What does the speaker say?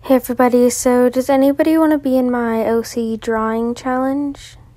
Hey everybody, so does anybody want to be in my OC drawing challenge?